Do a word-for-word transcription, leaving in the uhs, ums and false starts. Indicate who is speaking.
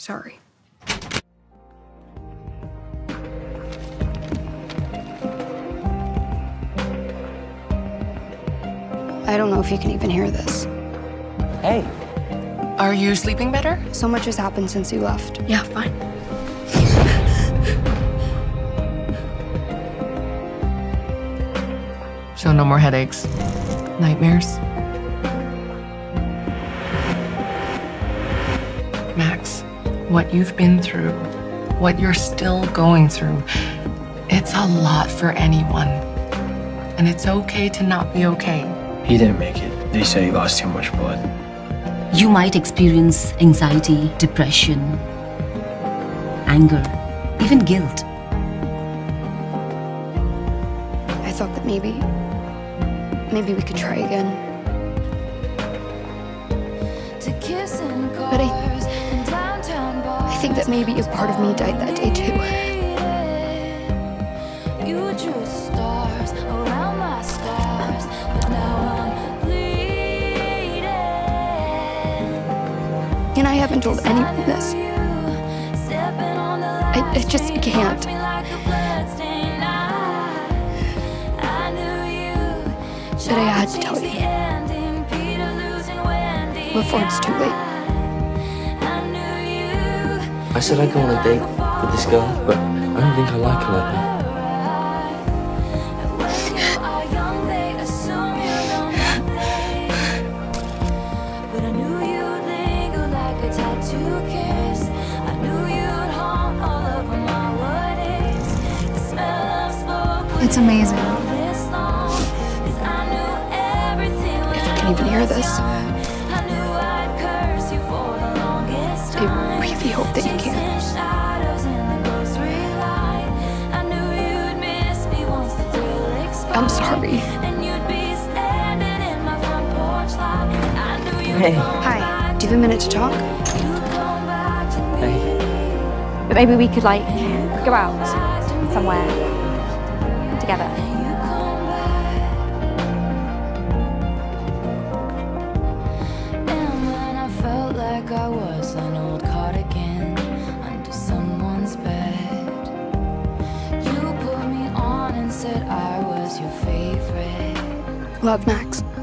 Speaker 1: Sorry. I don't know if you can even hear this.
Speaker 2: Hey.
Speaker 3: Are you sleeping better?
Speaker 1: So much has happened since you left.
Speaker 3: Yeah, fine. So no more headaches, nightmares? Max, what you've been through, what you're still going through, it's a lot for anyone. And it's okay to not be okay.
Speaker 2: He didn't make it. They say he lost too much blood.
Speaker 4: You might experience anxiety, depression, anger, even guilt.
Speaker 1: I thought that maybe, maybe we could try again. But I, I think that maybe a part of me died that day too. And I haven't told anyone this. I, I just can't. But I had to tell you. Before it's too late.
Speaker 2: I said I'd go on a date with this girl, but I don't think I like her like that.
Speaker 1: It's amazing. If you can even hear this. I really hope that you can. I'm sorry.
Speaker 2: Hey.
Speaker 1: Hi. Do you have a minute to talk?
Speaker 2: Hey.
Speaker 5: But maybe we could, like, go out somewhere together.
Speaker 6: And when I felt like I was an old cardigan under someone's bed, you put me on and said I was your favorite.
Speaker 1: Love, Max.